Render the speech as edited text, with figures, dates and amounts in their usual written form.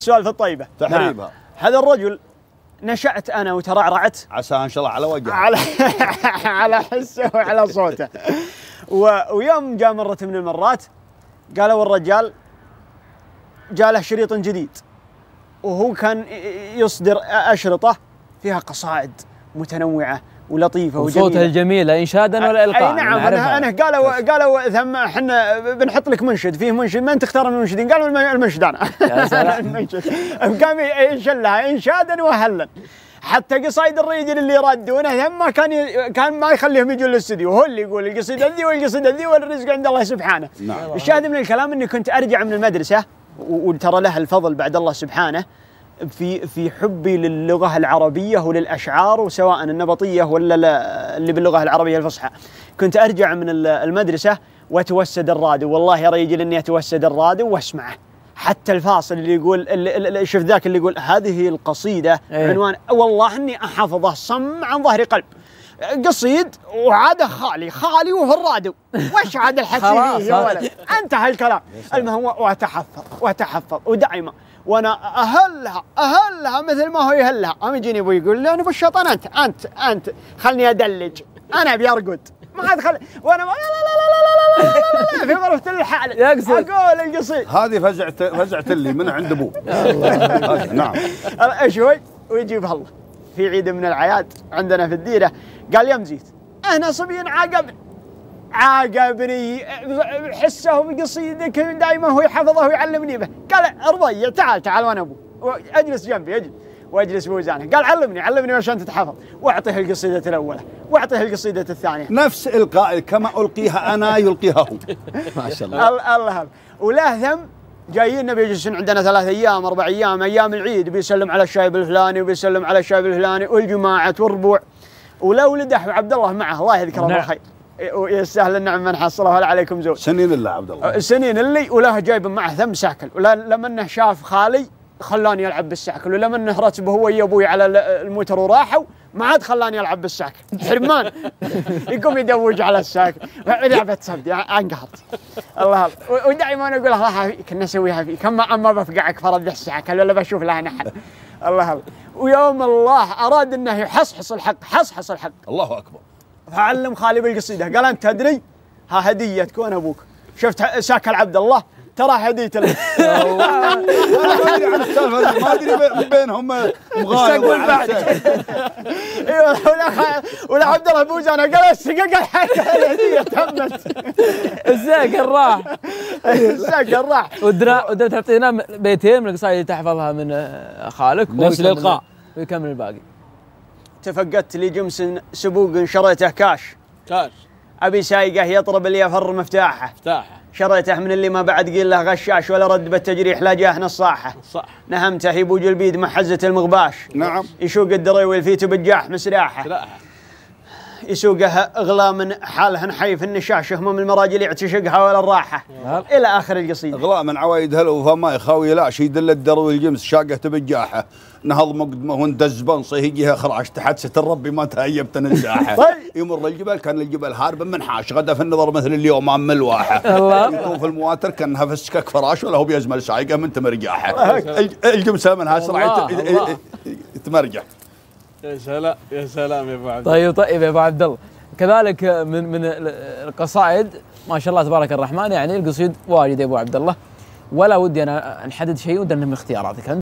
السوالف الطيبة تحريبها. هذا الرجل نشأت أنا وترعرعت عسى إن شاء الله على وجهه على حسه وعلى صوته. ويوم جاء مرة من المرات قالوا الرجال جاء له شريط جديد، وهو كان يصدر أشرطة فيها قصائد متنوعة ولطيفة وجميلة. وصوته الجميل إنشادا ولا إلقاء؟ أي نعم. أنا قالوا ثم احنا بنحط لك منشد، فيه منشد من تختار من المنشدين؟ قالوا المنشد أنا. المنشد قام يشلها إنشادا وهلا. حتى قصايد الرجل اللي يردونه ثم كان ما يخليهم يجوا للاستديو، هو اللي يقول القصيدة ذي والقصيدة ذي والرزق عند الله سبحانه. نعم. الشاهد من الكلام اني كنت ارجع من المدرسة وترى لها الفضل بعد الله سبحانه في حبي للغة العربية وللأشعار، وسواء النبطية ولا اللي باللغة العربية الفصحى. كنت أرجع من المدرسة وأتوسد الراديو، والله يا رجل إني أتوسد الراديو وأسمعه، حتى الفاصل اللي يقول شوف ذاك اللي يقول هذه القصيدة عنوان، والله إني أحافظه صم عن ظهر قلب. قصيد وعاده خالي وفي الراديو، وش عاد الحكي فيه يا ولد؟ انتهى الكلام. المهم واتحفظ ودائما وانا اهلها مثل ما هو يهلها. قام يجيني ابوي يقول لي انا بالشيطان انت خلني ادلج، انا ابي ارقد ما ادخل وانا لا في غرفة الحال اقول القصيد. هذه فزعت اللي من عند ابوه. نعم. شوي ويجيبها الله في عيد من الأعياد عندنا في الديرة، قال يا مزيد أنا صبي عاقبني حسه بقصيدك دائما هو يحفظه ويعلمني به. قال رضيع تعال وأنا أبوه أجلس جنبي وأجلس بوزانه. قال علمني عشان تتحفظ، وأعطيه القصيدة الأولى وأعطيه القصيدة الثانية، نفس إلقائي كما ألقيها أنا يلقيها هو. ما شاء الله. الله. ولا ثم جايين بيجلسون عندنا 3 أيام 4 أيام أيام العيد، بيسلم على الشايب الفلاني وبيسلم على الشايب الفلاني والجماعة والربوع، ولا ولده عبد الله معه الله يذكره بالخير ويستاهل النعم من حصله ولا عليكم زوج. سنين الله عبد الله. سنين اللي وله جايب معه ثم ساكل، ولا لما انه شاف خالي خلاني العب بالساكل، ولما انه رتبه هو يا ابوي على الموتر وراحوا ما عاد خلاني العب بالساكل. حرمان يقوم يدوج على الساكل لعبة سبدي انقهرت. الله. ودائما اقول الله كنا نسويها فيك اما بفقعك فرد الساكل ولا بشوف لها نحل. الله. ويوم الله اراد انه يحصحص الحق الله اكبر، فعلم خالي بالقصيده. قال انت تدري ها هديه تكون ابوك، شفت ساكل عبد الله ترى هدية له. ما ادري عن السالفه، ما ادري بينهم مغاير بعد. ايوه ولا عبد الله بوزانه قال السقق الهديه تمت. الساكن راح. الساكن راح. ودرا تعطينا بيتين من القصائد اللي تحفظها من خالك نفس الإلقاء ويكمل الباقي. تفقدت لي جمس سبوق شريته كاش ابي سايقه يطرب اللي يفر مفتاحه شريته من اللي ما بعد قيل له غشاش ولا رد بالتجريح لا جاه نصاحه. صح. نهمته يبوج البيد مع حزة المغباش. نعم. يشوق الدريوي الفيت بجاح مسراحه. يسوقها اغلى من حاله نحيف النشاش همم المراجل يعتشقها ولا الراحه الى اخر القصيده. اغلى من عوايد هلو فما يخاوي لا شي يدل الدروي الجمس شاقه تبجاحه نهض مقدمه وندز بنصه يجيها خراش تحدسه الربي ما تهيبت نزاحه. يمر الجبل كان الجبل هارب من حاش غدا في النظر مثل اليوم ام الواحه. يطوف المواتر كانها في السكك فراش ولا هو بيزمل سايقه من تمرجاحه. الجمسه منها سرعه تمرجح. يا سلام يا ابو عبد الله. طيب يا ابو عبد الله، كذلك من القصائد ما شاء الله تبارك الرحمن، يعني القصيد واجد يا ابو عبد الله، ولا ودي انا نحدد شيء ودنا من اختياراتك انت.